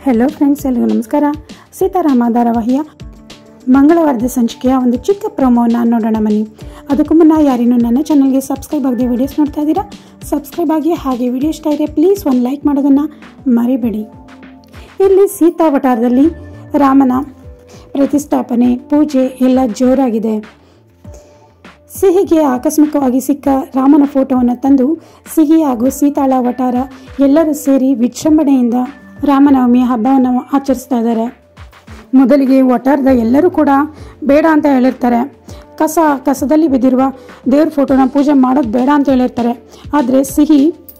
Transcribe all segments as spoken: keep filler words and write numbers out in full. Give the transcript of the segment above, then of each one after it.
Hello friends, ಎಲ್ಲರಿಗೂ ನಮಸ್ಕಾರ. ಸೀತಾರಾಮ ಧಾರಾವಾಹಿಯ ಮಂಗಳವಾರದ ಸಂಚಿಕೆಯ ಒಂದು ಚಿಕ್ಕ ಪ್ರೊಮೋನ ನೋಡೋಣ ಬನ್ನಿ. ಅದಕ್ಕೂ ಮುನ್ನ ಯಾರೇನು ನನ್ನ ಚಾನಲ್ಗೆ ಸಬ್ಸ್ಕ್ರೈಬ್ ಆಗದೆ ವಿಡಿಯೋಸ್ ನೋಡ್ತಾ ಇದ್ದೀರಾ, ಸಬ್ಸ್ಕ್ರೈಬ್ ಆಗಿ. ಹಾಗೆ ವಿಡಿಯೋ ಇಷ್ಟ ಇದೆ ಪ್ಲೀಸ್ ಒಂದು ಲೈಕ್ ಮಾಡೋದನ್ನು ಮರಿಬೇಡಿ. ಇಲ್ಲಿ ಸೀತಾ ವಟಾರದಲ್ಲಿ ರಾಮನ ಪ್ರತಿಷ್ಠಾಪನೆ ಪೂಜೆ ಎಲ್ಲ ಜೋರಾಗಿದೆ. ಸಿಹಿಗೆ ಆಕಸ್ಮಿಕವಾಗಿ ಸಿಕ್ಕ ರಾಮನ ಫೋಟೋವನ್ನು ತಂದು ಸಿಹಿ ಹಾಗೂ ಸೀತಾಳ ವಟಾರ ಎಲ್ಲರೂ ಸೇರಿ ವಿಜೃಂಭಣೆಯಿಂದ ರಾಮನವಮಿಯ ಹಬ್ಬವನ್ನು ಆಚರಿಸ್ತಾ ಇದ್ದಾರೆ. ಮೊದಲಿಗೆ ವಟಾರದ ಎಲ್ಲರೂ ಕೂಡ ಬೇಡ ಅಂತ ಹೇಳಿರ್ತಾರೆ. ಕಸ ಕಸದಲ್ಲಿ ಬಿದ್ದಿರುವ ದೇವ್ರ ಫೋಟೋನ ಪೂಜೆ ಮಾಡೋದು ಬೇಡ ಅಂತ ಹೇಳಿರ್ತಾರೆ. ಆದರೆ ಸಿಹಿ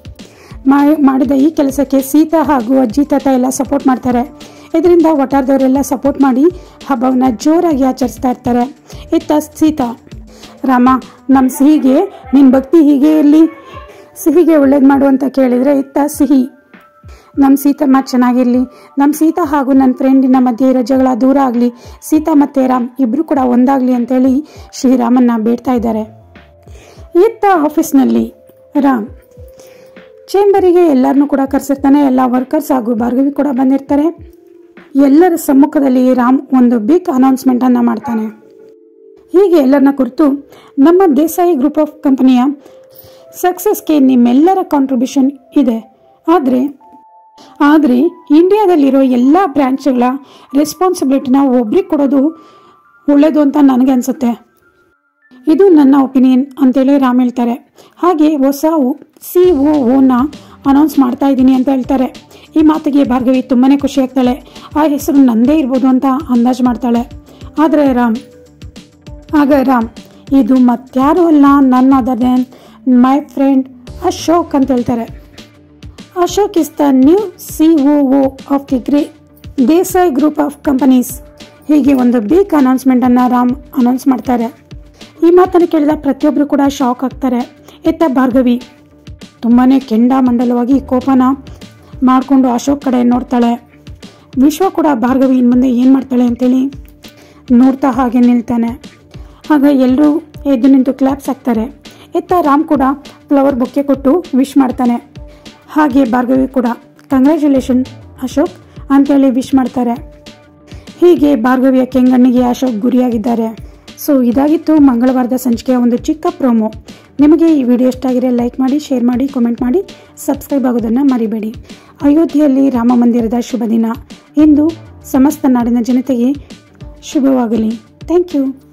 ಮಾಡಿದ ಈ ಕೆಲಸಕ್ಕೆ ಸೀತಾ ಹಾಗೂ ಅಜ್ಜಿ ತಾತ ಎಲ್ಲ ಸಪೋರ್ಟ್ ಮಾಡ್ತಾರೆ. ಇದರಿಂದ ವಟಾರದವರೆಲ್ಲ ಸಪೋರ್ಟ್ ಮಾಡಿ ಹಬ್ಬವನ್ನು ಜೋರಾಗಿ ಆಚರಿಸ್ತಾ ಇರ್ತಾರೆ. ಇತ್ತ ಸೀತಾ, ರಾಮ ನಮ್ಮ ಸಿಹಿಗೆ ನಿನ್ನ ಭಕ್ತಿ ಹೀಗೆ ಇರಲಿ, ಸಿಹಿಗೆ ಒಳ್ಳೇದು ಮಾಡು ಅಂತ ಕೇಳಿದರೆ ಇತ್ತ ಸಿಹಿ, ನಮ್ಮ ಸೀತಮ್ಮ ಚೆನ್ನಾಗಿರಲಿ, ನಮ್ಮ ಸೀತಾ ಹಾಗೂ ನನ್ನ ಫ್ರೆಂಡಿನ ಮಧ್ಯೆ ಇರೋ ಜಗಳ ದೂರ ಆಗಲಿ, ಸೀತಾ ಮತ್ತು ರಾಮ್ ಇಬ್ಬರು ಕೂಡ ಒಂದಾಗಲಿ ಅಂತೇಳಿ ಶ್ರೀರಾಮನ್ನ ಬೇಡ್ತಾ ಇದ್ದಾರೆ. ಇತ್ತ ಆಫೀಸ್ನಲ್ಲಿ ರಾಮ್ ಚೇಂಬರಿಗೆ ಎಲ್ಲರನ್ನೂ ಕೂಡ ಕರೆಸಿರ್ತಾನೆ. ಎಲ್ಲ ವರ್ಕರ್ಸ್ ಹಾಗೂ ಭಾರ್ಗವಿ ಕೂಡ ಬಂದಿರ್ತಾರೆ. ಎಲ್ಲರ ಸಮ್ಮುಖದಲ್ಲಿ ರಾಮ್ ಒಂದು ಬಿಗ್ ಅನೌನ್ಸ್ಮೆಂಟನ್ನು ಮಾಡ್ತಾನೆ. ಹೀಗೆ ಎಲ್ಲರನ್ನ ಕುರಿತು, ನಮ್ಮ ದೇಸಾಯಿ ಗ್ರೂಪ್ ಆಫ್ ಕಂಪನಿಯ ಸಕ್ಸಸ್ಗೆ ನಿಮ್ಮೆಲ್ಲರ ಕಾಂಟ್ರಿಬ್ಯೂಷನ್ ಇದೆ. ಆದರೆ ಆದರೆ ಇಂಡಿಯಾದಲ್ಲಿರೋ ಎಲ್ಲ ಬ್ರ್ಯಾಂಚ್ಗಳ ರೆಸ್ಪಾನ್ಸಿಬಿಲಿಟಿನ ಒಬ್ರಿಗೆ ಕೊಡೋದು ಒಳ್ಳೆಯದು ಅಂತ ನನಗೆ ಅನಿಸುತ್ತೆ. ಇದು ನನ್ನ ಒಪಿನಿಯನ್ ಅಂತೇಳಿ ರಾಮ್ ಹೇಳ್ತಾರೆ. ಹಾಗೆ ಹೊಸ ಸಿ ಒ ಓನ ಅನೌನ್ಸ್ ಮಾಡ್ತಾ ಇದ್ದೀನಿ ಅಂತ ಹೇಳ್ತಾರೆ. ಈ ಮಾತಿಗೆ ಭಾರ್ಗವಿ ತುಂಬಾ ಖುಷಿ ಆಗ್ತಾಳೆ. ಆ ಹೆಸರು ನಂದೇ ಇರ್ಬೋದು ಅಂತ ಅಂದಾಜು ಮಾಡ್ತಾಳೆ. ಆದರೆ ರಾಮ್ ಆಗ ರಾಮ್ ಇದು ಮತ್ತಾರೂ ಅಲ್ಲ, none other than my friend Ashok ಅಂತ ಹೇಳ್ತಾರೆ. Ashok is the new C O O of the Grey Desai group of companies. ಹೀಗೆ ಒಂದು ಬಿಗ್ ಅನೌನ್ಸ್ಮೆಂಟನ್ನು ರಾಮ್ ಅನೌನ್ಸ್ ಮಾಡ್ತಾರೆ. ಈ ಮಾತನ್ನು ಕೇಳಿದ ಪ್ರತಿಯೊಬ್ಬರು ಕೂಡ ಶಾಕ್ ಆಗ್ತಾರೆ. ಇತ್ತ ಭಾರ್ಗವಿ ತುಂಬಾ ಕೆಂಡಾಮಂಡಲವಾಗಿ ಕೋಪನ ಮಾಡಿಕೊಂಡು ಅಶೋಕ್ ಕಡೆ ನೋಡ್ತಾಳೆ. ವಿಶ್ವ ಕೂಡ ಭಾರ್ಗವಿ ಇನ್ನು ಮುಂದೆ ಏನು ಮಾಡ್ತಾಳೆ ಅಂತೇಳಿ ನೋಡ್ತಾ ಹಾಗೆ ನಿಲ್ತಾನೆ. ಆಗ ಎಲ್ಲರೂ ಎದ್ದು ನಿಂತು ಕ್ಲಾಪ್ಸ್ ಹಾಕ್ತಾರೆ. ಇತ್ತ ರಾಮ್ ಕೂಡ ಫ್ಲವರ್ ಬೊಕ್ಕೆ ಕೊಟ್ಟು ವಿಶ್ ಮಾಡ್ತಾನೆ. ಹಾಗೆ ಭಾರ್ಗವಿ ಕೂಡ ಕಂಗ್ರ್ಯಾಚುಲೇಷನ್ ಅಶೋಕ್ ಅಂತೇಳಿ ವಿಶ್ ಮಾಡ್ತಾರೆ. ಹೀಗೆ ಭಾರ್ಗವಿಯ ಕೆಂಗಣ್ಣಿಗೆ ಅಶೋಕ್ ಗುರಿಯಾಗಿದ್ದಾರೆ. ಸೊ ಇದಾಗಿತ್ತು ಮಂಗಳವಾರದ ಸಂಚಿಕೆಯ ಒಂದು ಚಿಕ್ಕ ಪ್ರೋಮೋ. ನಿಮಗೆ ಈ ವಿಡಿಯೋ ಇಷ್ಟ ಆಗಿದ್ರೆ ಲೈಕ್ ಮಾಡಿ, ಶೇರ್ ಮಾಡಿ, ಕಾಮೆಂಟ್ ಮಾಡಿ, ಸಬ್ಸ್ಕ್ರೈಬ್ ಆಗೋದನ್ನು ಮರಿಬೇಡಿ. ಅಯೋಧ್ಯೆಯಲ್ಲಿ ರಾಮ ಮಂದಿರದ ಶುಭ ದಿನ ಎಂದು ಸಮಸ್ತ ನಾಡಿನ ಜನತೆಗೆ ಶುಭವಾಗಲಿ. Thank you.